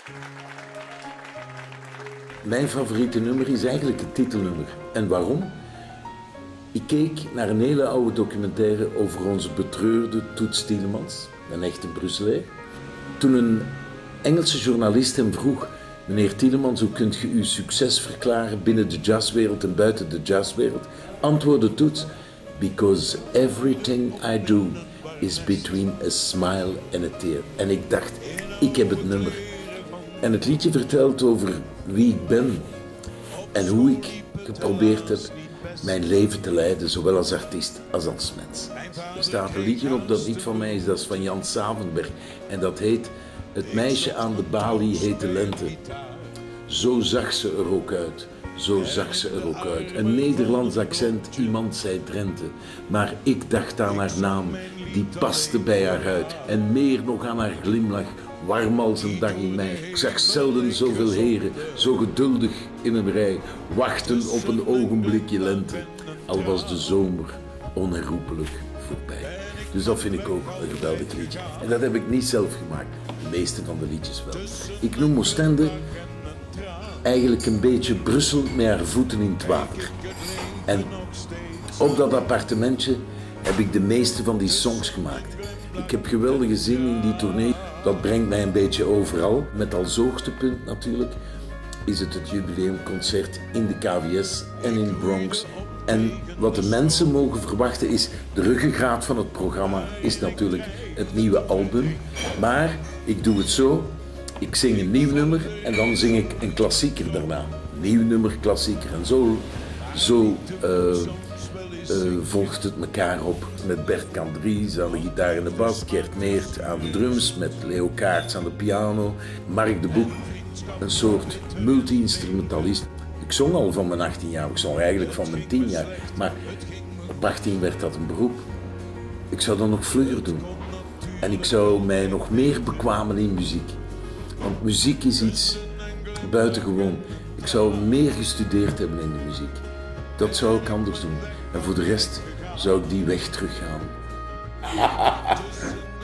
Mijn favoriete nummer is eigenlijk het titelnummer. En waarom? Ik keek naar een hele oude documentaire over onze betreurde Toots Thielemans, een echte Brusselaar. Toen een Engelse journalist hem vroeg: meneer Thielemans, hoe kunt u uw succes verklaren binnen de jazzwereld en buiten de jazzwereld? Antwoordde Toots: because everything I do is between a smile and a tear. En ik dacht, ik heb het nummer. En het liedje vertelt over wie ik ben en hoe ik geprobeerd heb mijn leven te leiden, zowel als artiest als als mens. Er staat een liedje op dat niet van mij is, dat is van Jan Savenberg. En dat heet: het meisje aan de balie heette Lente. Zo zag ze er ook uit, zo zag ze er ook uit. Een Nederlands accent, iemand zei Drenthe. Maar ik dacht aan haar naam, die paste bij haar huid. En meer nog aan haar glimlach, warm als een dag in mei. Ik zag zelden zoveel heren, zo geduldig in een rij, wachten op een ogenblikje lente. Al was de zomer onherroepelijk voorbij. Dus dat vind ik ook een geweldig liedje. En dat heb ik niet zelf gemaakt, de meeste van de liedjes wel. Ik noem Oostende eigenlijk een beetje Brussel met haar voeten in het water. En op dat appartementje heb ik de meeste van die songs gemaakt. Ik heb geweldige zin in die tournee. Dat brengt mij een beetje overal. Met als hoogtepunt natuurlijk is het jubileumconcert in de KVS en in Bronx. En wat de mensen mogen verwachten is, de ruggengraat van het programma is natuurlijk het nieuwe album. Maar ik doe het zo, ik zing een nieuw nummer en dan zing ik een klassieker daarna. Nieuw nummer, klassieker. En zo volgt het elkaar op met Bert Kandries aan de gitaar en de bas, Gert Meert aan de drums, met Leo Kaerts aan de piano, Mark de Boek, een soort multi-instrumentalist. Ik zong al van mijn 18 jaar, ik zong eigenlijk van mijn 10 jaar, maar op 18 werd dat een beroep. Ik zou dat nog vlugger doen en ik zou mij nog meer bekwamen in muziek. Want muziek is iets buitengewoon. Ik zou meer gestudeerd hebben in de muziek. Dat zou ik anders doen. En voor de rest zou ik die weg teruggaan.